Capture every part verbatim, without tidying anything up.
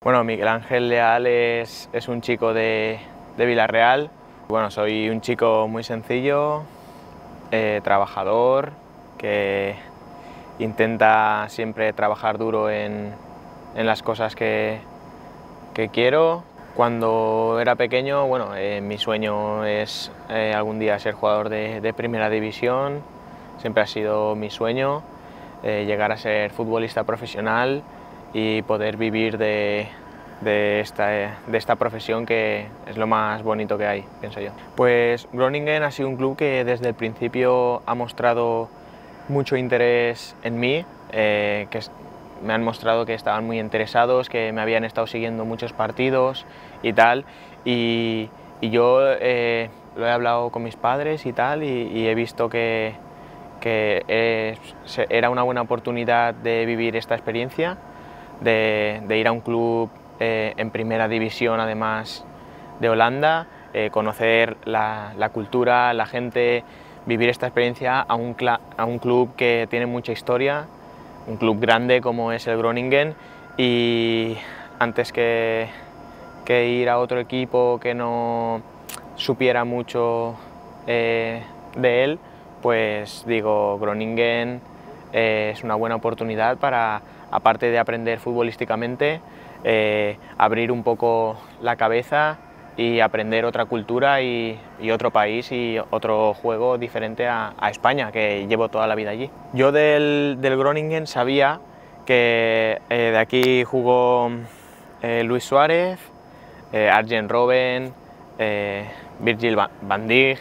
Bueno, Miguel Ángel Leal es, es un chico de, de Villarreal. Bueno, soy un chico muy sencillo, eh, trabajador, que intenta siempre trabajar duro en, en las cosas que, que quiero. Cuando era pequeño, bueno, eh, mi sueño es eh, algún día ser jugador de, de primera división. Siempre ha sido mi sueño, eh, llegar a ser futbolista profesional y poder vivir de, de, esta, de esta profesión, que es lo más bonito que hay, pienso yo. Pues Groningen ha sido un club que desde el principio ha mostrado mucho interés en mí, eh, que me han mostrado que estaban muy interesados, que me habían estado siguiendo muchos partidos y tal, y, y yo eh, lo he hablado con mis padres y tal, y, y he visto que, que es, era una buena oportunidad de vivir esta experiencia, de, de ir a un club eh, en primera división, además de Holanda, eh, conocer la, la cultura, la gente, vivir esta experiencia a un, a un club que tiene mucha historia, un club grande como es el Groningen, y antes que, que ir a otro equipo que no supiera mucho eh, de él, pues digo, Groningen eh, es una buena oportunidad para, aparte de aprender futbolísticamente, eh, abrir un poco la cabeza y aprender otra cultura y, y otro país y otro juego diferente a, a España, que llevo toda la vida allí. Yo del, del Groningen sabía que eh, de aquí jugó eh, Luis Suárez, eh, Arjen Robben, eh, Virgil van Dijk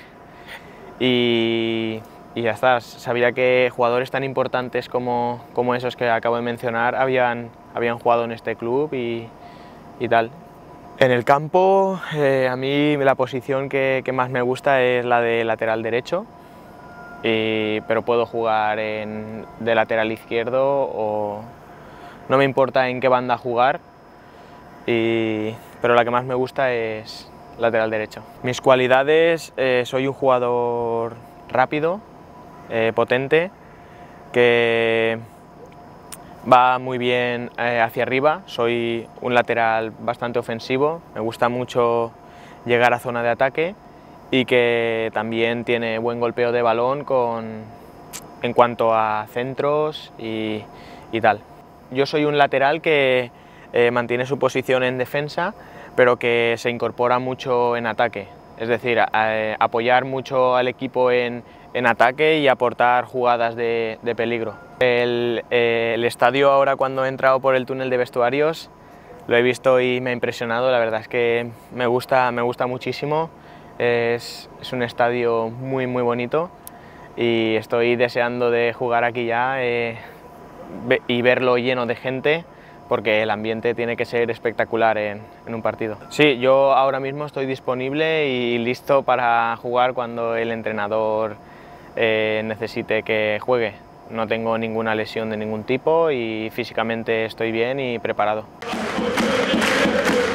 y, y ya está. Sabía que jugadores tan importantes como, como esos que acabo de mencionar habían, habían jugado en este club y, y tal. En el campo, eh, a mí la posición que, que más me gusta es la de lateral derecho, y, pero puedo jugar en, de lateral izquierdo, o no me importa en qué banda jugar, y, pero la que más me gusta es lateral derecho. Mis cualidades, eh, soy un jugador rápido, eh, potente, que va muy bien eh, hacia arriba. Soy un lateral bastante ofensivo, me gusta mucho llegar a zona de ataque, y que también tiene buen golpeo de balón con, en cuanto a centros y, y tal. Yo soy un lateral que eh, mantiene su posición en defensa, pero que se incorpora mucho en ataque, es decir, a, a, apoyar mucho al equipo en, en ataque y aportar jugadas de, de peligro. El, eh, el estadio, ahora cuando he entrado por el túnel de vestuarios, lo he visto y me ha impresionado. La verdad es que me gusta, me gusta muchísimo, es, es un estadio muy muy bonito y estoy deseando de jugar aquí ya eh, y verlo lleno de gente, porque el ambiente tiene que ser espectacular en, en un partido. Sí, yo ahora mismo estoy disponible y listo para jugar cuando el entrenador eh, necesite que juegue. No tengo ninguna lesión de ningún tipo y físicamente estoy bien y preparado.